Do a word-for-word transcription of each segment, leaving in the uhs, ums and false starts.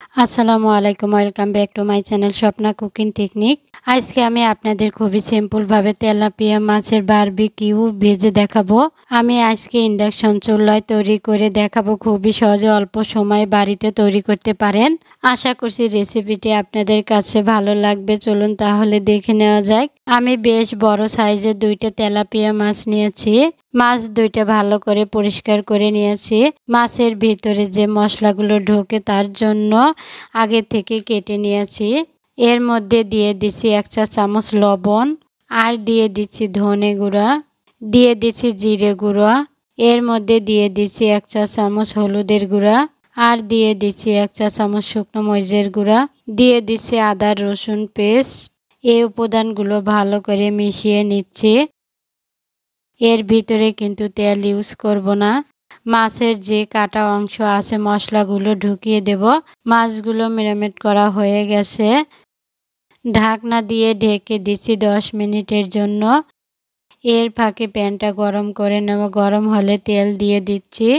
আসসালামু আলাইকুম, welcome back to my channel Swapna cooking technique. আজকে আমি আপনাদের খুবই সিম্পলভাবে তেলাপিয়া মাছের বারবিকিউ ভেজে দেখাবো। আমি আজকে ইন্ডাকশন চুলায় তৈরি করে দেখাবো। খুবই সহজে অল্প সময়ে বাড়িতে তৈরি করতে পারেন। আশা করছি রেসিপিটি আপনাদের কাছে ভালো লাগবে। চলুন তাহলে দেখে নেওয়া যাক। আমি বেশ বড় সাইজের দুইটা তেলাপিয়া মাছ নিয়েছি। মাছ দুইটা ভালো করে পরিষ্কার করে নিয়েছি। মাছের ভিতরে যে মশলাগুলো ঢোকে তার জন্য আগে থেকে কেটে নিয়েছি। এর মধ্যে দিয়ে দিচ্ছি এক চা চামচ লবণ, আর দিয়ে দিচ্ছি ধনে গুঁড়া, দিয়ে দিচ্ছি জিরে গুঁড়া, এর মধ্যে দিয়ে দিচ্ছি এক চা চামচ হলুদের গুঁড়া, আর দিয়ে দিচ্ছি এক চা চামচ শুকনো মরিচের গুঁড়া, দিয়ে দিচ্ছি আদা রসুন পেস্ট। এই উপাদানগুলো ভালো করে মিশিয়ে নিচ্ছি। এর ভিতরে কিন্তু তেল ইউজ করব না। মাছের যে কাটা অংশ আছে মশলাগুলো ঢুকিয়ে দেব। মাছগুলো ম্যারিনেট করা হয়ে গেছে। ঢাকনা দিয়ে ঢেকে দিচ্ছি দশ মিনিটের জন্য। এর ফাঁকে প্যানটা গরম করে নেব। গরম হলে তেল দিয়ে দিচ্ছি।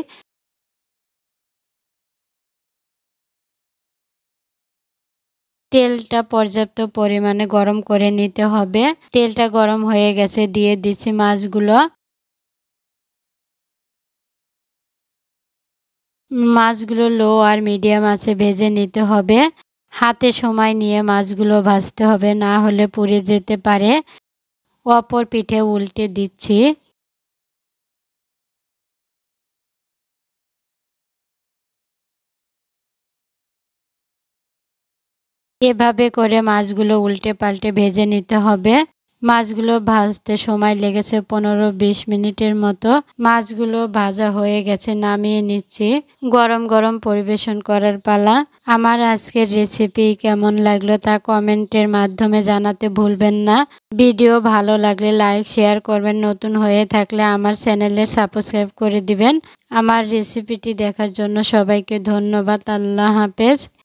তেলটা পর্যাপ্ত পরিমাণে গরম করে নিতে হবে। তেলটা গরম হয়ে গেছে, দিয়ে দিচ্ছি মাছগুলো। মাছগুলো লো আর মিডিয়াম আঁচে ভেজে নিতে হবে। হাতে সময় নিয়ে মাছগুলো ভাজতে হবে, না হলে পুড়ে যেতে পারে। অপর পিঠে উল্টে দিচ্ছি। এভাবে করে মাছগুলো উল্টে পাল্টে ভেজে নিতে হবে। মাছগুলো ভাজতে সময় লেগেছে পনেরো বিশ মিনিটের মতো। মাছগুলো ভাজা হয়ে গেছে, নামিয়ে নিচ্ছি। গরম গরম পরিবেশন করার পালা। আমার আজকের রেসিপি কেমন লাগলো তা কমেন্টের মাধ্যমে জানাতে ভুলবেন না। ভিডিও ভালো লাগলে লাইক শেয়ার করবেন। নতুন হয়ে থাকলে আমার চ্যানেলে সাবস্ক্রাইব করে দিবেন। আমার রেসিপিটি দেখার জন্য সবাইকে ধন্যবাদ। আল্লাহ হাফেজ।